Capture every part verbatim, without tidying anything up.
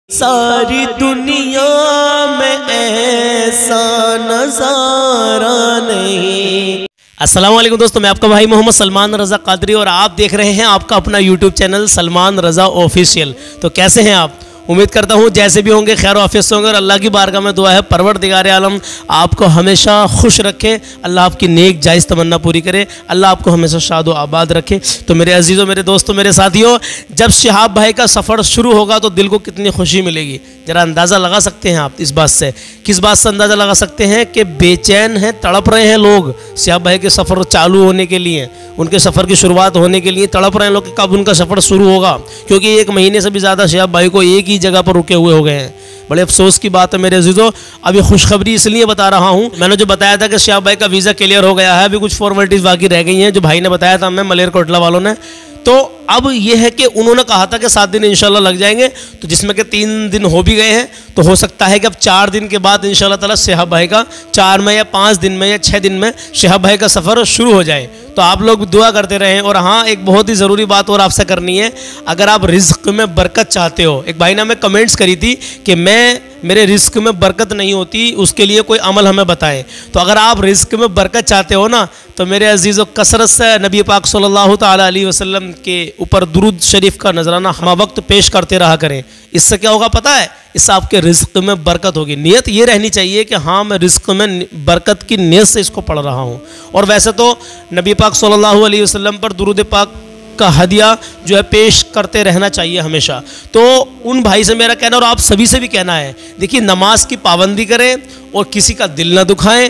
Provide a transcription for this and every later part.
सारी दुनिया में ऐसा नजारा नहीं। अस्सलाम वालेकुम दोस्तों, मैं आपका भाई मोहम्मद सलमान रज़ा कादरी और आप देख रहे हैं आपका अपना YouTube channel Salman Raza official. तो कैसे हैं आप? उम्मीद करता हूँ जैसे भी होंगे खैर ऑफिस होंगे और अल्लाह की बारगाह में दुआ है परवरदिगार आलम आपको हमेशा खुश रखे, अल्लाह आपकी नेक जायज़ तमन्ना पूरी करे, अल्लाह आपको हमेशा शाद व आबाद रखे। तो मेरे अजीज़ों, मेरे दोस्तों, मेरे साथियों, जब शिहाब भाई का सफ़र शुरू होगा तो दिल को कितनी खुशी मिलेगी, ज़रा अंदाज़ा लगा सकते हैं आप इस बात से। किस बात से अंदाज़ा लगा सकते हैं कि बेचैन हैं, तड़प रहे हैं लोग शिहाब भाई के सफ़र चालू होने के लिए, उनके सफ़र की शुरुआत होने के लिए तड़प रहे हैं लोग कि कब उनका सफ़र शुरू होगा, क्योंकि एक महीने से भी ज़्यादा शिहाब भाई को एक ही जगह पर रुके हुए हो गए हैं। बड़े अफसोस की बात है मेरे अजीज़ों। अभी खुशखबरी इसलिए बता रहा हूँ, मैंने जो बताया था कि शिहाब भाई का वीज़ा क्लियर हो गया है, अभी कुछ फॉर्मेलिटीज़ बाकी रह गई हैं जो भाई ने बताया था हमें मलेरकोटला वालों ने। तो अब यह है कि उन्होंने कहा था कि सात दिन इंशाल्लाह लग जाएंगे, तो जिसमें कि तीन दिन हो भी गए हैं, तो हो सकता है कि अब चार दिन के बाद इंशाल्लाह ताला शिहाब भाई का चार में या पाँच दिन में या छः दिन में शिहाब भाई का सफ़र शुरू हो जाए। तो आप लोग दुआ करते रहें। और हाँ, एक बहुत ही ज़रूरी बात और आपसे करनी है, अगर आप रिज़्क़ में बरकत चाहते हो, एक भाई ने हमें कमेंट्स करी थी कि मैं मेरे रिज़्क़ में बरकत नहीं होती, उसके लिए कोई अमल हमें बताएं। तो अगर आप रिज़्क़ में बरकत चाहते हो ना, तो मेरे अजीज़ों कसरत से नबी पाक सल्लल्लाहु ताला अलैहि वसल्लम के ऊपर दुरूद शरीफ का नजराना हम वक्त पेश करते रहा करें। इससे क्या होगा पता है? इससे आपके रिज़्क़ में बरकत होगी। नियत ये रहनी चाहिए कि हाँ, मैं रिज़्क़ में बरकत की नियत से इसको पढ़ रहा हूँ। और वैसे तो नबी पाक सल्लल्लाहु अलैहि वसल्लम पर दुरूद पाक का हदिया जो है पेश करते रहना चाहिए हमेशा। तो उन भाई से मेरा कहना और आप सभी से भी कहना है, देखिए नमाज की पाबंदी करें और किसी का दिल ना दुखाएं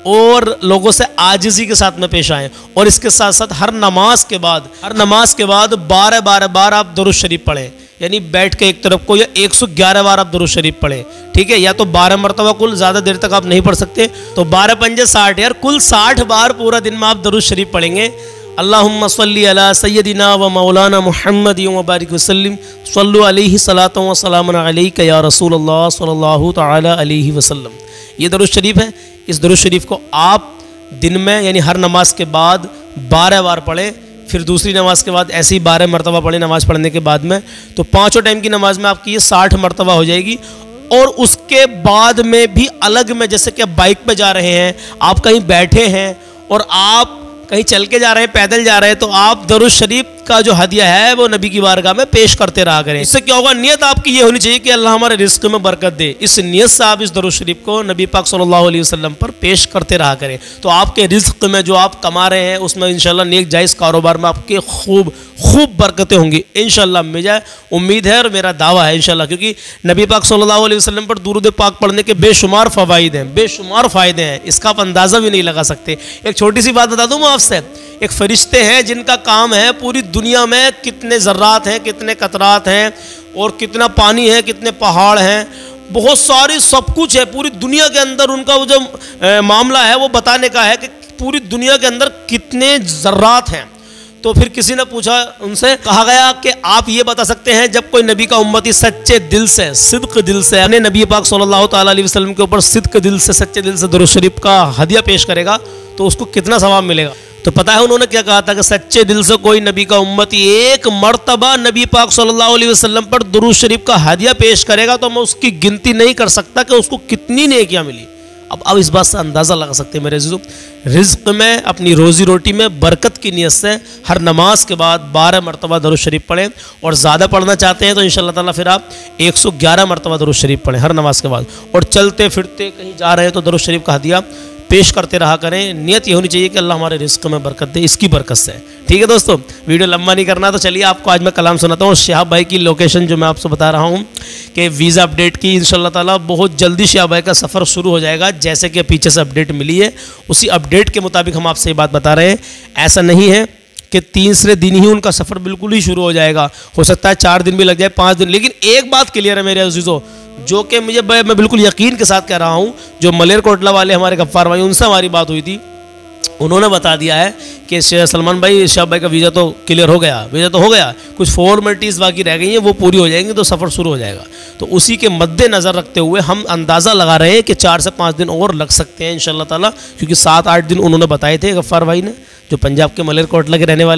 और लोगों से आजिज़ी के साथ में पेश आएँ। और इसके साथ साथ हर नमाज के बाद हर नमाज के बाद बारह बारह बार आप दुरूद शरीफ पढ़ें, यानी बैठ के एक तरफ को, या एक सौ ग्यारह बार आप दुरूद शरीफ पढ़ें, ठीक है? या तो बारह मरतबा, कुल ज़्यादा देर तक आप नहीं पढ़ सकते, तो बारह पंजे साठ, यार कुल साठ बार पूरा दिन में आप दुरूद शरीफ पढ़ेंगे। अल्लाहुम्मा सल्ली अला सय्यदिना व मौलाना मुहम्मद व बारिक वसल्लिम सल्लु अलैहि सलातो व सलामुन अलैका या रसूलल्लाह सल्लल्लाहु तआला अलैहि वसल्लम। ये दुरूद शरीफ है। इस दुरूद शरीफ को आप दिन में यानी हर नमाज के बाद बारह बार पढ़ें, फिर दूसरी नमाज के बाद ऐसे ही बारह मरतबा पढ़ें नमाज पढ़ने के बाद में, तो पाँचों टाइम की नमाज में आपकी ये साठ मरतबा हो जाएगी। और उसके बाद में भी अलग में, जैसे कि आप बाइक पे जा रहे हैं, आप कहीं बैठे हैं और आप कहीं चल के जा रहे हैं, पैदल जा रहे हैं, तो आप दुरूद शरीफ का जो हदिया है वो नबी की बारगाह में पेश करते रहा करें। इससे क्या होगा? नियत आपकी ये होनी चाहिए कि अल्लाह हमारे रिज़्क़ में बरकत दे। इस नियत से आप इस दुरूद शरीफ को नबी पाक सल्लल्लाहु अलैहि वसल्लम पर पेश करते रहा करें। तो आपके रिज़्क़ में जो आप कमा रहे हैं उसमें इंशाल्लाह नेक जायज़ कारोबार में आपके खूब खूब बरकतें होंगी इंशाल्लाह। मुझे उम्मीद है और मेरा दावा है इंशाल्लाह, क्योंकि नबी पाक सल्लल्लाहु अलैहि वसल्लम पर दुरूद पाक पढ़ने के बेशुमार फ़वाइद हैं, बेशुमार फ़ायदे हैं, इसका आप अंदाज़ा भी नहीं लगा सकते। एक छोटी सी बात बता दूँ मैं आपसे, एक फरिश्ते हैं जिनका काम है पूरी दुनिया में कितने ज़र्रात हैं, कितने कतरात हैं और कितना पानी है, कितने पहाड़ हैं, बहुत सारी सब कुछ है पूरी दुनिया के अंदर। उनका वो जो ए, मामला है वो बताने का है कि पूरी दुनिया के अंदर कितने ज़र्रात हैं। तो फिर किसी ने पूछा, उनसे कहा गया कि आप ये बता सकते हैं जब कोई नबी का उम्मती सच्चे दिल से, सिद्क दिल से अपने नबी पाक सल्लल्लाहु ताला अलैहि वसल्लम के ऊपर सिद्क दिल से, सच्चे दिल से दुरूद शरीफ का हदिया पेश करेगा तो उसको कितना सवाब मिलेगा? तो पता है उन्होंने क्या कहा था कि सच्चे दिल से कोई नबी का उम्मती एक मर्तबा नबी पाक सल्लल्लाहु अलैहि वसल्लम पर दुरूद शरीफ का हदिया पेश करेगा तो मैं उसकी गिनती नहीं कर सकता कि उसको कितनी नेकियां मिली। अब अब इस बात से अंदाज़ा लगा सकते हैं मेरे अज़ीज़ों, रिज़्क़ में, अपनी रोज़ी रोटी में बरकत की नियत से हर नमाज के बाद बारह मरतबा दुरूद शरीफ पढ़ें। और ज़्यादा पढ़ना चाहते हैं तो इंशाअल्लाह ताला फिर आप एक सौ ग्यारह मरतबा दुरूद शरीफ पढ़ें हर नमाज के बाद। और चलते फिरते कहीं जा रहे हैं तो दुरूद शरीफ का हदिया पेश करते रहा करें। नियत ये होनी चाहिए कि अल्लाह हमारे रिज़्क़ में बरकत दे, इसकी बरकत से। ठीक है दोस्तों, वीडियो लंबा नहीं करना, तो चलिए आपको आज मैं कलाम सुनाता हूँ। शिहाब भाई की लोकेशन जो मैं आपसे बता रहा हूँ कि वीज़ा अपडेट की इंशाअल्लाह ताला बहुत जल्दी शिहाब भाई का सफ़र शुरू हो जाएगा। जैसे कि पीछे से अपडेट मिली है उसी अपडेट के मुताबिक हम आपसे ये बात बता रहे हैं। ऐसा नहीं है कि तीसरे दिन ही उनका सफ़र बिल्कुल ही शुरू हो जाएगा, हो सकता है चार दिन भी लग जाए, पाँच दिन। लेकिन एक बात क्लियर है मेरे अज़ीज़ों, जो कि मुझे मैं बिल्कुल यकीन के साथ कह रहा हूँ, जो मलेरकोटला वाले हमारे गफ्फार भाई, उनसे हमारी बात हुई थी, उन्होंने बता दिया है कि सलमान भाई, शिहाब भाई का वीज़ा तो क्लियर हो गया, वीज़ा तो हो गया, कुछ फॉर्मेलिटीज़ बाकी रह गई हैं, वो पूरी हो जाएंगी तो सफ़र शुरू हो जाएगा। तो उसी के मद्देनज़र रखते हुए हम अंदाज़ा लगा रहे हैं कि चार से पाँच दिन और लग सकते हैं इंशाअल्लाह ताला, क्योंकि सात आठ दिन उन्होंने बताए थे गफ्फार भाई ने, जो पंजाब के मलेरकोटला के रहने वाले।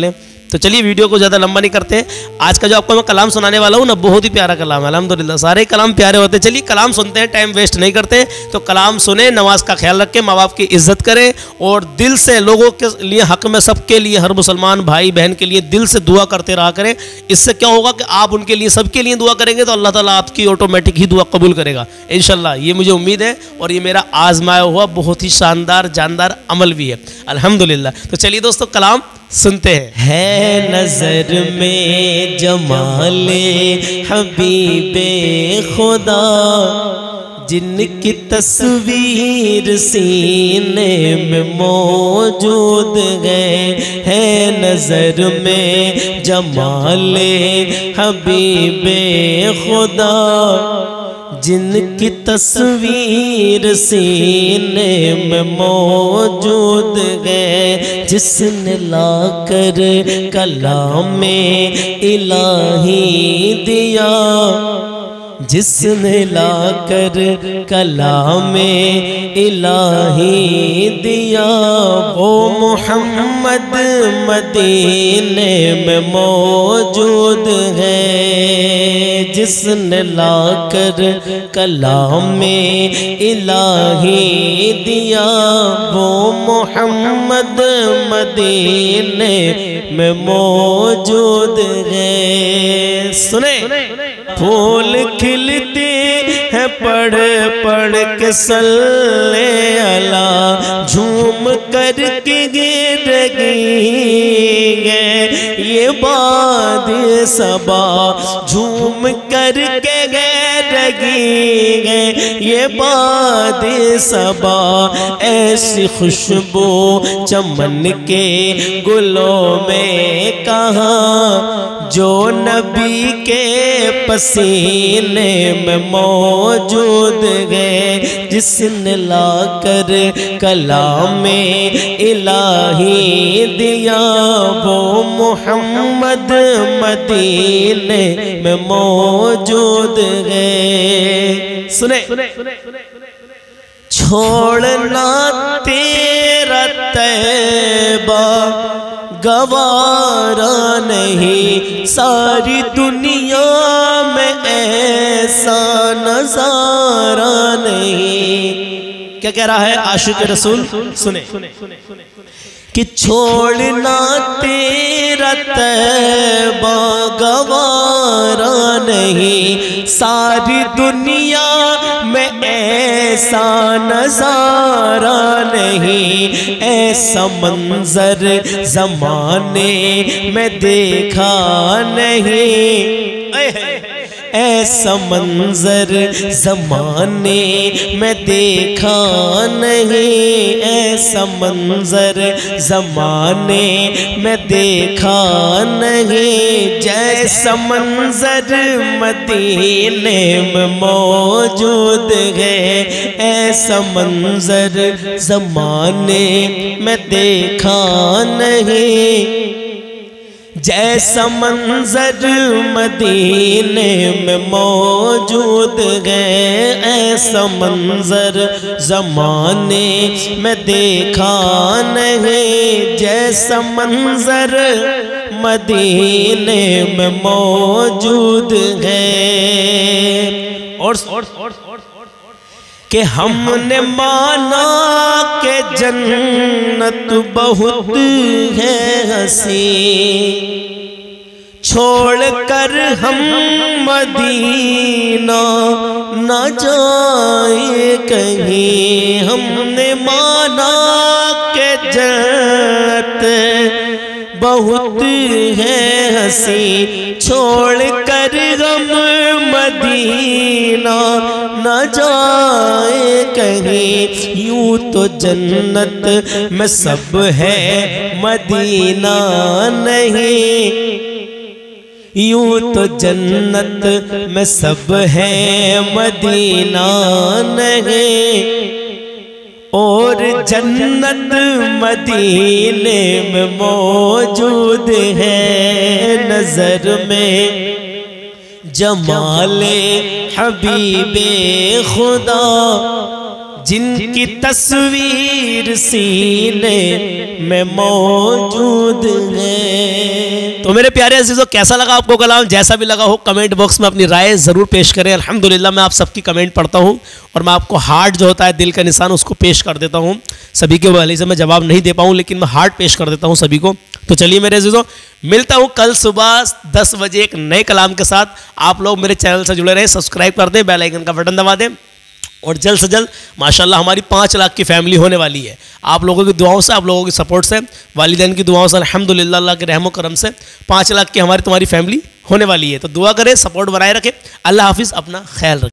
तो चलिए वीडियो को ज़्यादा लंबा नहीं करते हैं। आज का जो आपको मैं कलाम सुनाने वाला हूँ ना, बहुत ही प्यारा कलाम है। अल्हम्दुलिल्लाह सारे कलाम प्यारे होते हैं। चलिए कलाम सुनते हैं, टाइम वेस्ट नहीं करते। तो कलाम सुने, नमाज का ख्याल रखें, माँ बाप की इज्जत करें और दिल से लोगों के लिए, हक में, सबके लिए, हर मुसलमान भाई बहन के लिए दिल से दुआ करते रहा करें। इससे क्या होगा कि आप उनके लिए, सबके लिए दुआ करेंगे तो अल्लाह ताला आपकी ऑटोमेटिक ही दुआ कबूल करेगा इंशाल्लाह। ये मुझे उम्मीद है और ये मेरा आजमाया हुआ बहुत ही शानदार जानदार अमल भी है अल्हम्दुलिल्लाह। तो चलिए दोस्तों कलाम सुनते हैं। है नजर में जमाले हबीबे खुदा, जिनकी तस्वीर सीने में मौजूद है। है नजर में जमाले हबीबे खुदा, जिनकी तस्वीर सीने में मौजूद है। जिसने लाकर कलाम इलाही दिया, जिसने लाकर कलाम इलाही दिया, वो मोहम्मद मदीने में मौजूद है। जिसने लाकर कलाम इलाही दिया, वो मोहम्मद मदीने में मौजूद है। सुने, फूल खिलते हैं पढ़ पढ़ के सल्ले अला, झूम कर के गिरगी गए ये बाद सबा, झूम कर के गिरगी गए ये बाद सबा। ऐसी खुशबू चमन के गुलों में कहाँ, जो नबी के पसीने में मौजूद है। जिसने लाकर कलाम इलाही दिया, वो मोहम्मद मदीने में मौजूद है। सुने, छोड़ना तेरा तैबा गवारा नहीं, सारी दुनिया में ऐसा नजारा नहीं। क्या कह रहा है आशिक रसूल? सुने कि छोड़ना तेरा तैबा गवारा नहीं, सारी दुनिया में ऐसा नजारा नहीं। ऐसा मंजर जमाने में देखा नहीं, ऐसा मंजर जमाने में देखा नहीं। ऐसा मंजर जमाने में देखा नहीं। जैसा मंजर मदीने में मौजूद है, ऐसा मंजर जमाने में देखा नहीं। जैसा मंजर मदीने में मौजूद है, ऐसा मंजर जमाने में देखा नहीं। जैसा मंजर मदीने में मौजूद है। और, और, और, और कि हमने माना के जन्नत बहुत है हंसी, छोड़कर हम मदीना न जाए कहीं। हमने माना के जन्नत बहुत है हंसी, छोड़कर हम मदीना न जाए कहीं। यूं तो जन्नत में सब है मदीना नहीं, यूं तो जन्नत में सब है मदीना नहीं। और जन्नत मदीने में मौजूद है। नजर में जमाले हबीबे खुदा, जिनकी तस्वीर सीने में मौजूद है। तो मेरे प्यारे अजीजों, कैसा लगा आपको कलाम? जैसा भी लगा हो कमेंट बॉक्स में अपनी राय ज़रूर पेश करें। अल्हम्दुलिल्लाह मैं आप सबकी कमेंट पढ़ता हूँ और मैं आपको हार्ट जो होता है, दिल का निशान, उसको पेश कर देता हूँ। सभी के वाले से मैं जवाब नहीं दे पाऊँ, लेकिन मैं हार्ट पेश कर देता हूँ सभी को। तो चलिए मेरे अजीजों, मिलता हूँ कल सुबह दस बजे एक नए कलाम के साथ। आप लोग मेरे चैनल से जुड़े रहें, सब्सक्राइब कर दें, बेल आइकन का बटन दबा दें और जल्द से जल्द माशाल्लाह हमारी पाँच लाख की फैमिली होने वाली है। आप लोगों की दुआओं से, आप लोगों की सपोर्ट से, वालिदैन की दुआओं से, अल्हम्दुलिल्लाह अल्लाह के रहमो करम से पाँच लाख की हमारी तुम्हारी फैमिली होने वाली है। तो दुआ करें, सपोर्ट बनाए रखें। अल्लाह हाफिज़, अपना ख्याल रखें।